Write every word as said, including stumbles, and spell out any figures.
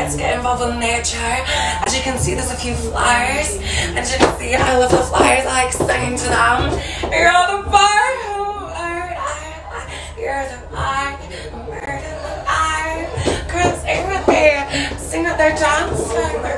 let's get involved with nature. As you can see, there's a few flowers. As you can see, I love the flowers. I like singing to them. You're the fire, you're the fire, murder the fire. Girls, sing with me. Sing that they're dancing.